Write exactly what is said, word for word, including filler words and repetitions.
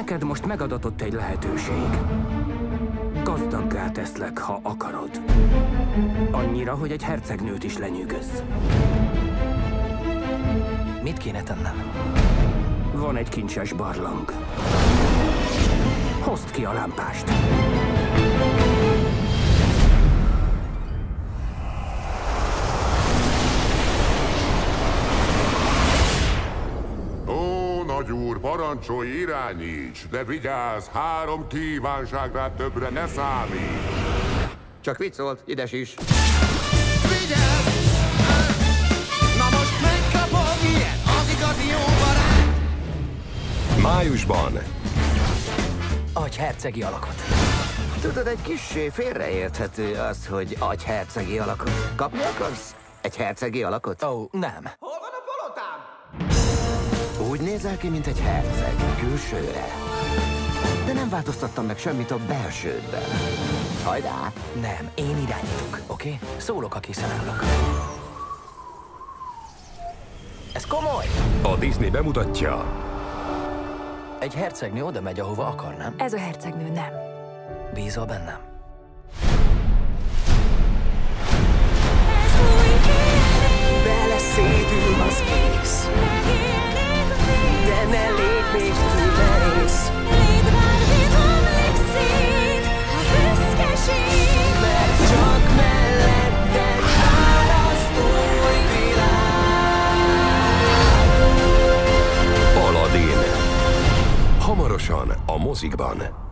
Neked most megadatott egy lehetőség. Gazdaggá teszlek, ha akarod. Annyira, hogy egy hercegnőt is lenyűgöz. Mit kéne tennem? Van egy kincses barlang. Hozd ki a lámpást. Ó, nagyúr, parancsolj, irányíts, de vigyázz, három kívánságra többre ne számít. Csak viccolt, ides is. Vigyázz! Na most megkapod, ilyen az igazi jó barát! Májusban. Agyhercegi alakot. Tudod, egy kissé félreérthető az, hogy agyhercegi alakot. Kapni akarsz? Egy hercegi alakot? Ó, oh, nem. Hol van a polotám? Úgy nézel ki, mint egy herceg, külsőre. De nem változtattam meg semmit a belsődben. Hajrá! Nem, én irányítok, oké? Okay? Szólok, ha készen állok. Ez komoly! A Disney bemutatja. Egy hercegnő oda megy, ahova akar, nem? Ez a hercegnő nem. Bízol bennem? Beleszédül az ész, de ne lépj még túl merész. Mert csak melletted áll az új világ. Aladdin. Hamarosan a mozikban.